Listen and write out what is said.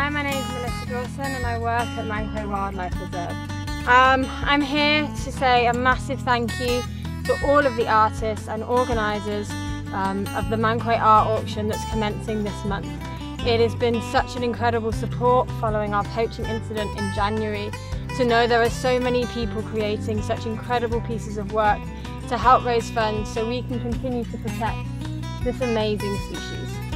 Hi, my name is Melissa Dawson and I work at Mankwe Wildlife Reserve. I'm here to say a massive thank you to all of the artists and organisers of the Mankwe Art Auction that's commencing this month. It has been such an incredible support following our poaching incident in January to know there are so many people creating such incredible pieces of work to help raise funds so we can continue to protect this amazing species.